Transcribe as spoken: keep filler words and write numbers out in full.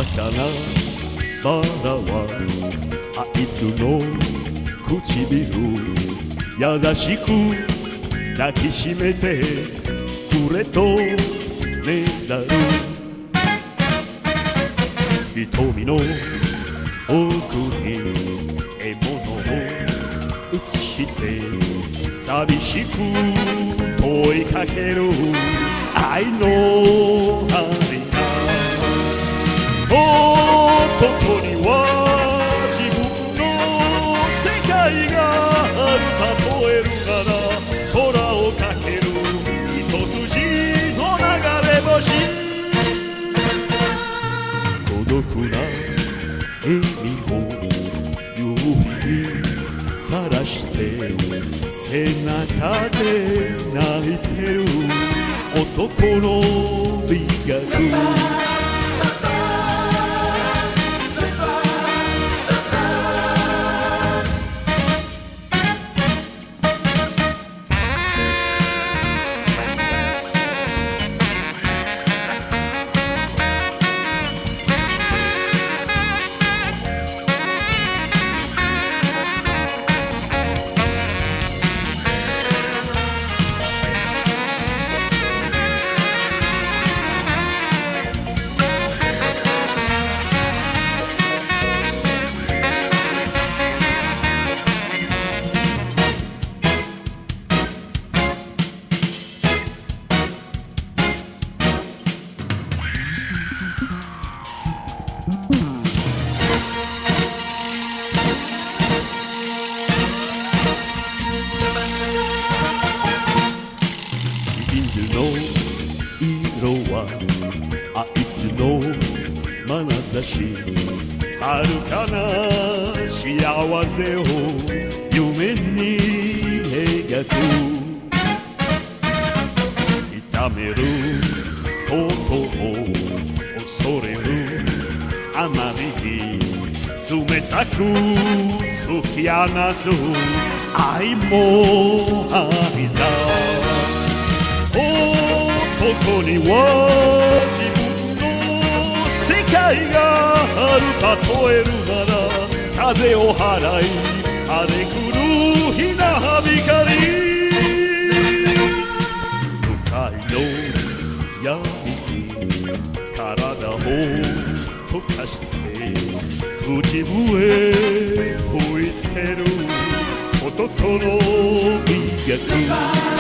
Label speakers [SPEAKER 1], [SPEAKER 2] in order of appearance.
[SPEAKER 1] かなバラはあいつの唇優しく抱きしめてくれとねだる瞳の奥に獲物を映して寂しく問いかける愛のありが男には自分の世界がある例えるなら空をかける一筋の流れ星孤独な笑みを指にさらして背中で泣いてる男の美学色はあいつの眼差し遥かな幸せを夢に描く痛めることを恐れるあまりに冷たく突き放す愛も愛さ男には自分の世界がある例えるなら風を払い荒れ狂うひなびかり深いの闇に体を溶かして口笛吹いてる男の美学